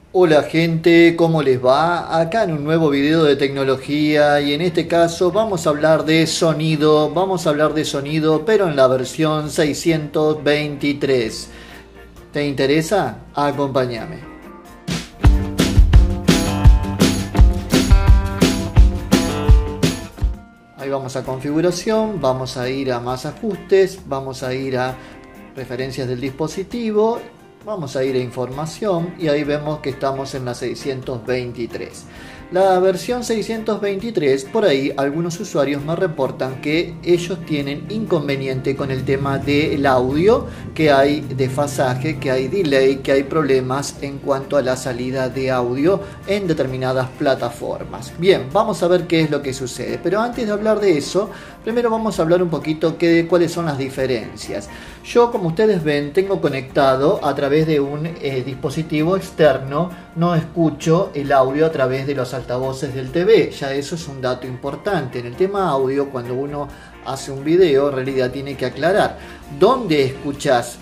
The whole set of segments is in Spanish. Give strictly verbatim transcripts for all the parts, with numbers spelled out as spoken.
Hola gente, ¿cómo les va? Acá en un nuevo video de tecnología y en este caso vamos a hablar de sonido, vamos a hablar de sonido pero en la versión seiscientos veintitrés. ¿Te interesa? Acompáñame. Ahí vamos a configuración, vamos a ir a más ajustes, vamos a ir a referencias del dispositivo. Vamos a ir a información y ahí vemos que estamos en la seiscientos veintitrés. La versión seiscientos veintitrés, por ahí algunos usuarios me reportan que ellos tienen inconveniente con el tema del audio, que hay desfasaje, que hay delay, que hay problemas en cuanto a la salida de audio en determinadas plataformas. Bien, vamos a ver qué es lo que sucede, pero antes de hablar de eso, primero vamos a hablar un poquito de cuáles son las diferencias. Yo, como ustedes ven, tengo conectado a través de un eh, dispositivo externo, no escucho el audio a través de los altavoces del T V, ya eso es un dato importante. En el tema audio, cuando uno hace un video, en realidad tiene que aclarar dónde escuchas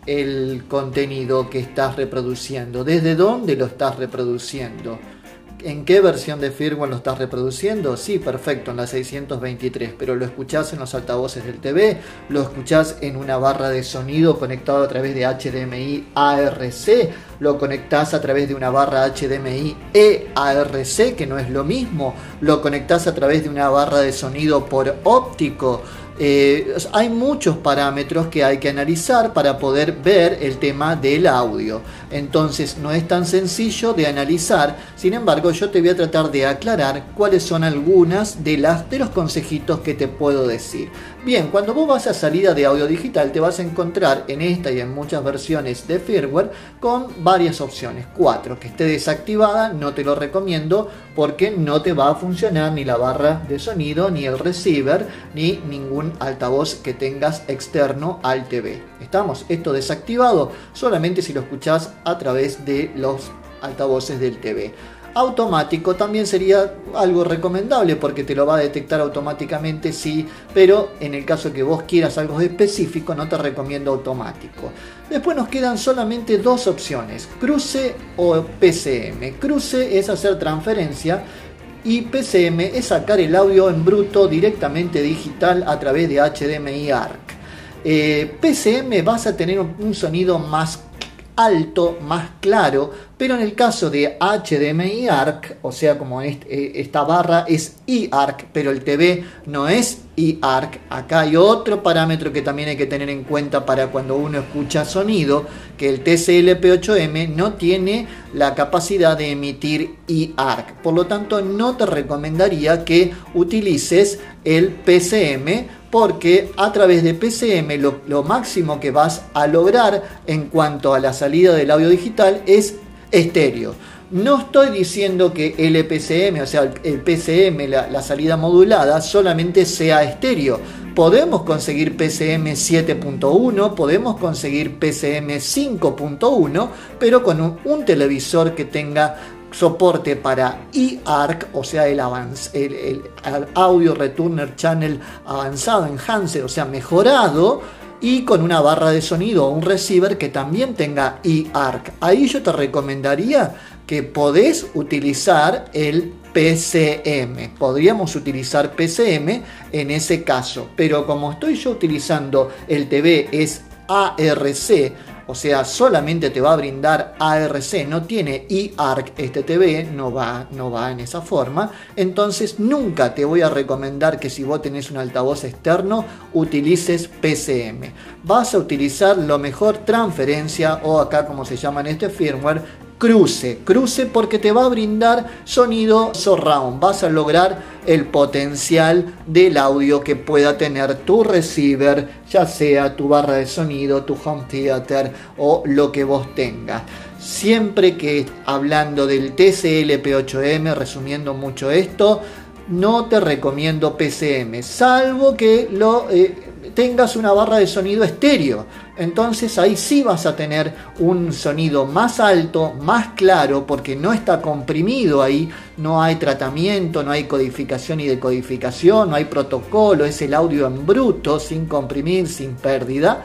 el contenido que estás reproduciendo, desde dónde lo estás reproduciendo. ¿En qué versión de firmware lo estás reproduciendo? Sí, perfecto, en la seiscientos veintitrés, pero lo escuchás en los altavoces del T V, lo escuchás en una barra de sonido conectado a través de H D M I A R C, lo conectás a través de una barra H D M I E A R C, que no es lo mismo, lo conectás a través de una barra de sonido por óptico. Eh, hay muchos parámetros que hay que analizar para poder ver el tema del audio. Entonces no es tan sencillo de analizar. Sin embargo, yo te voy a tratar de aclarar cuáles son algunas de, las, de los consejitos que te puedo decir. Bien, cuando vos vas a salida de audio digital te vas a encontrar en esta y en muchas versiones de firmware con varias opciones. Cuatro, que esté desactivada, no te lo recomiendo porque no te va a funcionar ni la barra de sonido, ni el receiver, ni ningún altavoz que tengas externo al T V. ¿Estamos? Esto desactivado solamente si lo escuchás a través de los altavoces del T V. Automático también sería algo recomendable porque te lo va a detectar automáticamente, sí, pero en el caso que vos quieras algo específico no te recomiendo automático. Después nos quedan solamente dos opciones, cruce o P C M. Cruce es hacer transferencia y P C M es sacar el audio en bruto directamente digital a través de H D M I A R C. Eh, P C M vas a tener un, un sonido más alto, más claro, pero en el caso de H D M I A R C, o sea, como este, esta barra es I A R C, pero el T V no es I A R C, acá hay otro parámetro que también hay que tener en cuenta para cuando uno escucha sonido, que el T C L P ocho M no tiene la capacidad de emitir I A R C, por lo tanto no te recomendaría que utilices el P C M, porque a través de P C M lo, lo máximo que vas a lograr en cuanto a la salida del audio digital es estéreo. No estoy diciendo que el L P C M, o sea, el P C M, la, la salida modulada, solamente sea estéreo. Podemos conseguir P C M siete punto uno, podemos conseguir P C M cinco punto uno, pero con un, un televisor que tenga soporte para I A R C, o sea, el, avanz, el, el, el Audio Returner Channel avanzado, enhanced, o sea, mejorado, y con una barra de sonido o un receiver que también tenga I A R C. Ahí yo te recomendaría que podés utilizar el P C M. Podríamos utilizar P C M en ese caso, pero como estoy yo utilizando el T V es A R C, o sea, solamente te va a brindar A R C, no tiene I A R C este T V, no va, no va en esa forma. Entonces nunca te voy a recomendar que si vos tenés un altavoz externo utilices P C M. Vas a utilizar lo mejor transferencia, o acá como se llama en este firmware, cruce, cruce porque te va a brindar sonido surround, vas a lograr el potencial del audio que pueda tener tu receiver, ya sea tu barra de sonido, tu home theater o lo que vos tengas. Siempre que hablando del T C L P ocho M, resumiendo mucho esto, no te recomiendo P C M, salvo que lo eh, tengas una barra de sonido estéreo. Entonces ahí sí vas a tener un sonido más alto, más claro, porque no está comprimido ahí, no hay tratamiento, no hay codificación y decodificación, no hay protocolo, es el audio en bruto, sin comprimir, sin pérdida.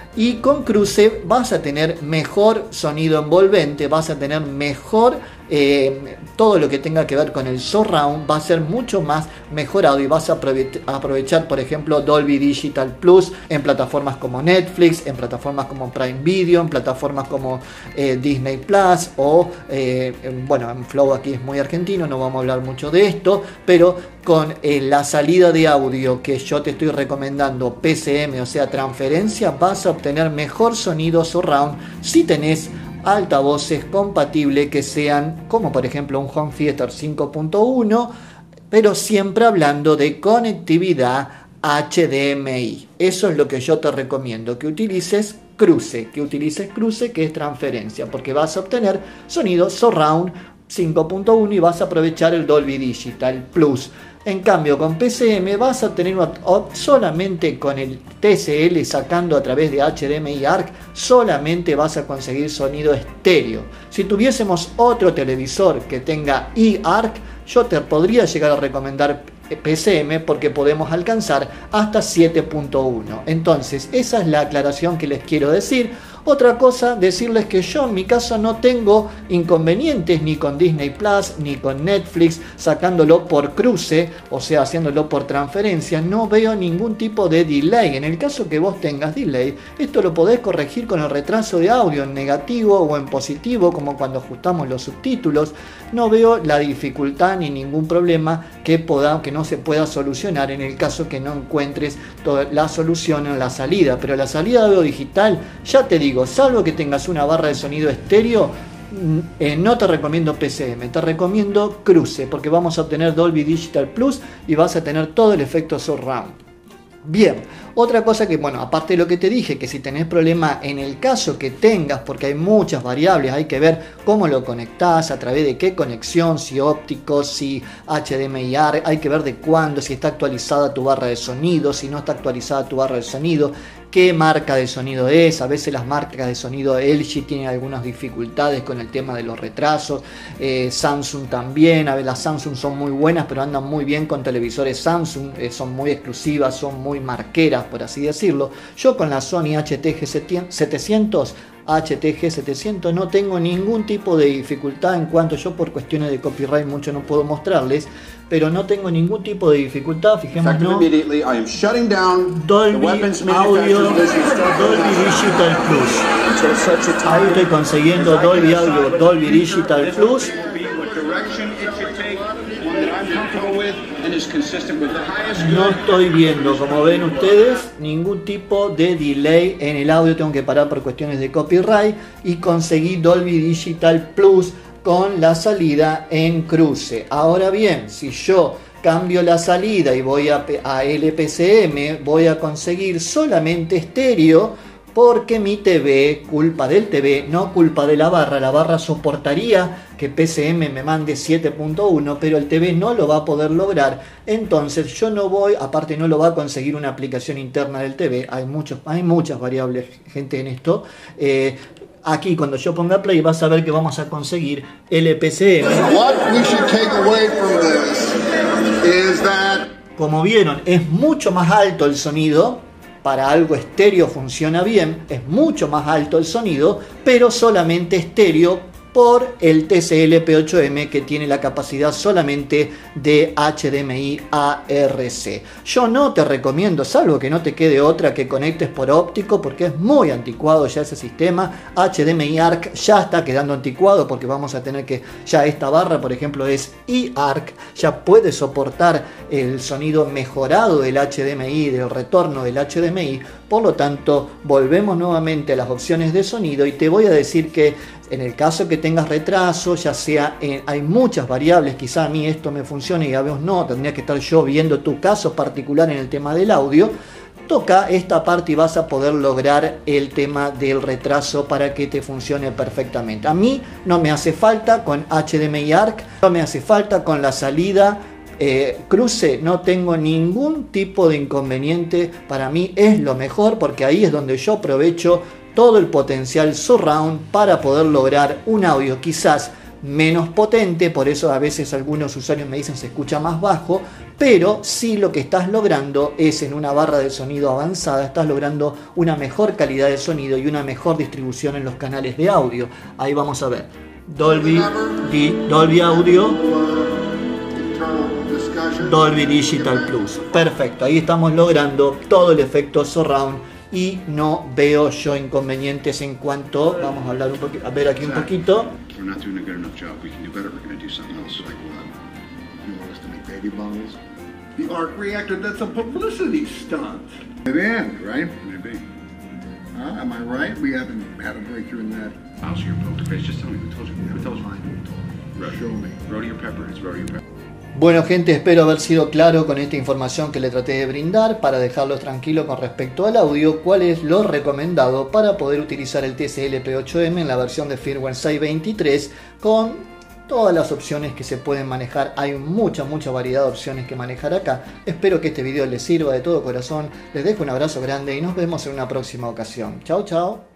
y con cruce vas a tener mejor sonido envolvente, vas a tener mejor eh, todo lo que tenga que ver con el surround, va a ser mucho más mejorado y vas a aprove- aprovechar, por ejemplo, Dolby Digital Plus en plataformas como Netflix, en plataformas como Prime Video, en plataformas como eh, Disney Plus o eh, bueno, en Flow aquí es muy argentino, no vamos a hablar mucho de esto, pero con eh, la salida de audio que yo te estoy recomendando, P C M, o sea, transferencia, vas a obtener mejor sonido surround si tenés altavoces compatibles que sean como por ejemplo un Home Theater cinco punto uno, pero siempre hablando de conectividad H D M I. Eso es lo que yo te recomiendo, que utilices cruce, que utilices cruce que es transferencia, porque vas a obtener sonido surround cinco punto uno y vas a aprovechar el Dolby Digital Plus. En cambio, con P C M vas a tener una, solamente con el T C L sacando a través de H D M I A R C, solamente vas a conseguir sonido estéreo. Si tuviésemos otro televisor que tenga I A R C, yo te podría llegar a recomendar P C M porque podemos alcanzar hasta siete punto uno. Entonces, esa es la aclaración que les quiero decir. Otra cosa, decirles que yo en mi caso no tengo inconvenientes ni con Disney Plus ni con Netflix sacándolo por cruce, o sea, haciéndolo por transferencia. No veo ningún tipo de delay. En el caso que vos tengas delay, esto lo podés corregir con el retraso de audio en negativo o en positivo, como cuando ajustamos los subtítulos. No veo la dificultad ni ningún problema que, poda, que no se pueda solucionar en el caso que no encuentres toda la solución en la salida. Pero la salida de audio digital, ya te digo, salvo que tengas una barra de sonido estéreo, eh, no te recomiendo P C M, te recomiendo cruce, porque vamos a obtener Dolby Digital Plus y vas a tener todo el efecto surround. Bien, otra cosa que, bueno, aparte de lo que te dije, que si tenés problema en el caso que tengas, porque hay muchas variables, hay que ver cómo lo conectás, a través de qué conexión, si óptico, si H D M I A R C, hay que ver de cuándo, si está actualizada tu barra de sonido, si no está actualizada tu barra de sonido, qué marca de sonido es. A veces las marcas de sonido L G tienen algunas dificultades con el tema de los retrasos, eh, Samsung también. A ver, las Samsung son muy buenas, pero andan muy bien con televisores Samsung, eh, son muy exclusivas, son muy marqueras, por así decirlo. Yo con la Sony H T G setecientos H T G setecientos no tengo ningún tipo de dificultad, en cuanto yo por cuestiones de copyright mucho no puedo mostrarles, pero no tengo ningún tipo de dificultad. Fijémonos, Dolby Audio, Dolby Digital Plus. Ahí estoy consiguiendo Dolby Audio, Dolby Digital Plus. No estoy viendo, como ven ustedes, ningún tipo de delay en el audio. Tengo que parar por cuestiones de copyright y conseguí Dolby Digital Plus con la salida en cruce. Ahora bien, si yo cambio la salida y voy a, a L P C M, voy a conseguir solamente estéreo, porque mi T V, culpa del T V, no culpa de la barra. La barra soportaría que P C M me mande siete punto uno, pero el T V no lo va a poder lograr. Entonces yo no voy, aparte no lo va a conseguir una aplicación interna del T V. Hay, muchos, hay muchas variables, gente, en esto. Eh, Aquí cuando yo ponga play vas a ver que vamos a conseguir L P C M. Como vieron, es mucho más alto el sonido. Para algo estéreo funciona bien, es mucho más alto el sonido, pero solamente estéreo por el T C L P ocho M, que tiene la capacidad solamente de H D M I A R C. Yo no te recomiendo, salvo que no te quede otra, que conectes por óptico, porque es muy anticuado ya ese sistema. H D M I A R C ya está quedando anticuado, porque vamos a tener que, ya esta barra por ejemplo es I A R C, ya puede soportar el sonido mejorado del H D M I, del retorno del H D M I. Por lo tanto, volvemos nuevamente a las opciones de sonido y te voy a decir que en el caso que tengas retraso, ya sea, eh, hay muchas variables, quizá a mí esto me funcione y a vos no, tendría que estar yo viendo tu caso particular en el tema del audio. Toca esta parte y vas a poder lograr el tema del retraso para que te funcione perfectamente. A mí no me hace falta con H D M I A R C, no me hace falta con la salida Eh, cruce, no tengo ningún tipo de inconveniente. Para mí es lo mejor, porque ahí es donde yo aprovecho todo el potencial surround para poder lograr un audio quizás menos potente, por eso a veces algunos usuarios me dicen se escucha más bajo, pero sí lo que estás logrando es en una barra de sonido avanzada, estás logrando una mejor calidad de sonido y una mejor distribución en los canales de audio. Ahí vamos a ver, Dolby, Dolby Audio, Dolby Digital Plus, perfecto, ahí estamos logrando todo el efecto surround y no veo yo inconvenientes en cuanto, vamos a hablar un poquito, a ver aquí un poquito. We're not doing a good enough job. We can do better. We're going to do something else. Like what? You want us to make baby bottles? The arc reactor, that's a publicity stunt. Maybe, right? Maybe. Uh, am I right? We haven't had a breakthrough in that. How's your poker face? Just tell me who told you. Who told you? Fine. Show me. Rodeo Pepper. It's Rodeo Pepper. Bueno, gente, espero haber sido claro con esta información que le traté de brindar para dejarlos tranquilos con respecto al audio, cuál es lo recomendado para poder utilizar el T C L P ocho M en la versión de firmware seis veintitrés con todas las opciones que se pueden manejar. Hay mucha, mucha variedad de opciones que manejar acá. Espero que este video les sirva de todo corazón. Les dejo un abrazo grande y nos vemos en una próxima ocasión. Chao, chao.